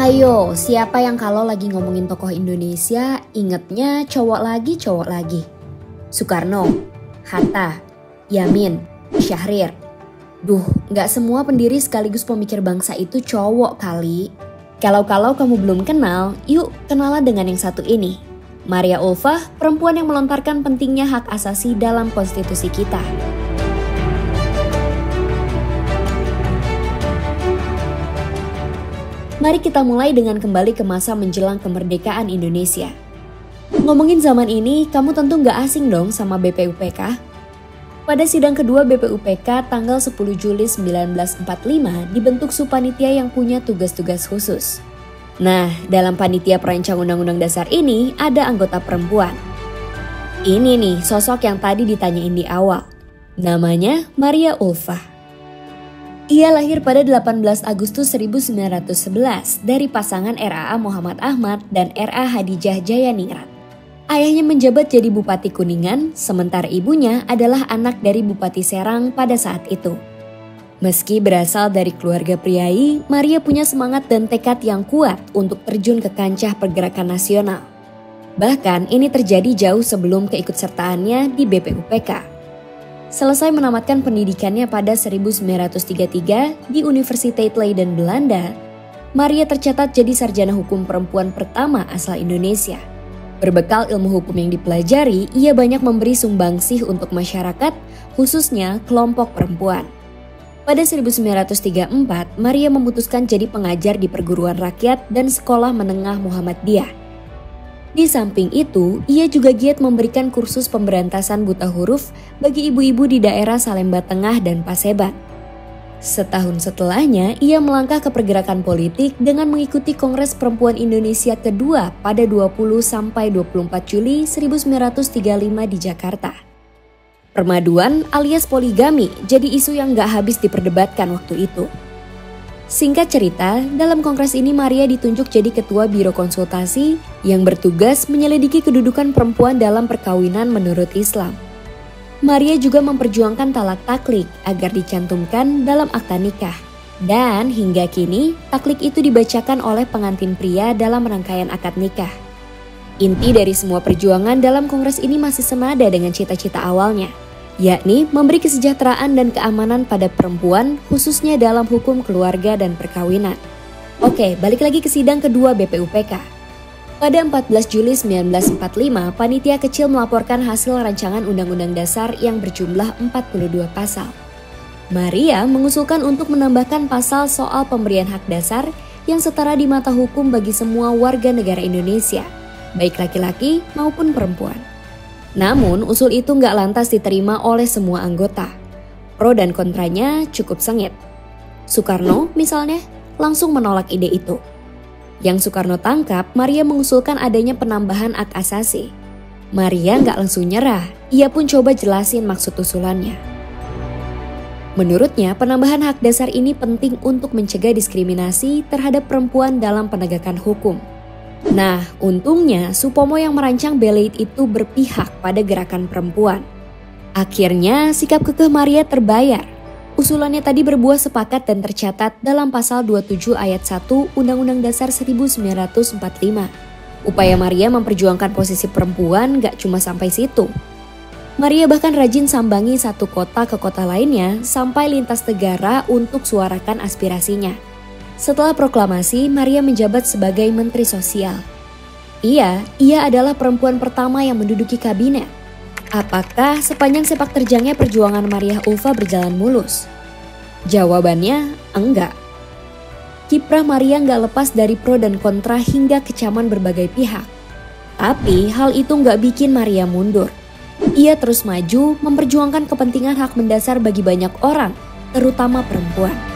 Ayo, siapa yang kalau lagi ngomongin tokoh Indonesia, ingetnya cowok lagi? Soekarno, Hatta, Yamin, Syahrir. Duh, gak semua pendiri sekaligus pemikir bangsa itu cowok kali. Kalau kamu belum kenal, yuk kenalan dengan yang satu ini. Maria Ulfah, perempuan yang melontarkan pentingnya hak asasi dalam konstitusi kita. Mari kita mulai dengan kembali ke masa menjelang kemerdekaan Indonesia. Ngomongin zaman ini, kamu tentu gak asing dong sama BPUPK. Pada sidang kedua BPUPK tanggal 10 Juli 1945 dibentuk Supanitia yang punya tugas-tugas khusus. Nah, dalam panitia perancang Undang-Undang Dasar ini ada anggota perempuan. Ini nih sosok yang tadi ditanyain di awal. Namanya Maria Ulfah. Ia lahir pada 18 Agustus 1911 dari pasangan RAA Muhammad Ahmad dan RA Hadijah Jayaningrat. Ayahnya menjabat jadi Bupati Kuningan, sementara ibunya adalah anak dari Bupati Serang pada saat itu. Meski berasal dari keluarga priai, Maria punya semangat dan tekad yang kuat untuk terjun ke kancah pergerakan nasional. Bahkan ini terjadi jauh sebelum keikutsertaannya di BPUPK. Selesai menamatkan pendidikannya pada 1933 di Universiteit Leiden, Belanda, Maria tercatat jadi sarjana hukum perempuan pertama asal Indonesia. Berbekal ilmu hukum yang dipelajari, ia banyak memberi sumbangsih untuk masyarakat, khususnya kelompok perempuan. Pada 1934, Maria memutuskan jadi pengajar di perguruan rakyat dan sekolah menengah Muhammadiyah. Di samping itu, ia juga giat memberikan kursus pemberantasan buta huruf bagi ibu-ibu di daerah Salemba Tengah dan Paseban. Setahun setelahnya, ia melangkah ke pergerakan politik dengan mengikuti Kongres Perempuan Indonesia kedua pada 20-24 Juli 1935 di Jakarta. Permaduan alias poligami jadi isu yang gak habis diperdebatkan waktu itu. Singkat cerita, dalam kongres ini Maria ditunjuk jadi ketua biro konsultasi yang bertugas menyelidiki kedudukan perempuan dalam perkawinan menurut Islam. Maria juga memperjuangkan talak taklik agar dicantumkan dalam akta nikah. Dan hingga kini, taklik itu dibacakan oleh pengantin pria dalam rangkaian akad nikah. Inti dari semua perjuangan dalam kongres ini masih senada dengan cita-cita awalnya, yakni memberi kesejahteraan dan keamanan pada perempuan khususnya dalam hukum keluarga dan perkawinan. Oke, balik lagi ke sidang kedua BPUPK. Pada 14 Juli 1945, panitia kecil melaporkan hasil rancangan Undang-Undang Dasar yang berjumlah 42 pasal. Maria mengusulkan untuk menambahkan pasal soal pemberian hak dasar yang setara di mata hukum bagi semua warga negara Indonesia, baik laki-laki maupun perempuan. Namun usul itu nggak lantas diterima oleh semua anggota. Pro dan kontranya cukup sengit. Soekarno misalnya langsung menolak ide itu. Yang Soekarno tangkap, Maria mengusulkan adanya penambahan hak asasi. Maria nggak langsung nyerah, ia pun coba jelasin maksud usulannya. Menurutnya, penambahan hak dasar ini penting untuk mencegah diskriminasi terhadap perempuan dalam penegakan hukum. Nah, untungnya Supomo yang merancang Beleit itu berpihak pada gerakan perempuan. Akhirnya, sikap kekeh Maria terbayar. Usulannya tadi berbuah sepakat dan tercatat dalam pasal 27 ayat 1 Undang-Undang Dasar 1945. Upaya Maria memperjuangkan posisi perempuan gak cuma sampai situ. Maria bahkan rajin sambangi satu kota ke kota lainnya sampai lintas negara untuk suarakan aspirasinya. Setelah proklamasi, Maria menjabat sebagai Menteri Sosial. Ia adalah perempuan pertama yang menduduki kabinet. Apakah sepanjang sepak terjangnya perjuangan Maria Ulfah berjalan mulus? Jawabannya enggak. Kiprah Maria nggak lepas dari pro dan kontra hingga kecaman berbagai pihak. Tapi hal itu nggak bikin Maria mundur. Ia terus maju memperjuangkan kepentingan hak mendasar bagi banyak orang, terutama perempuan.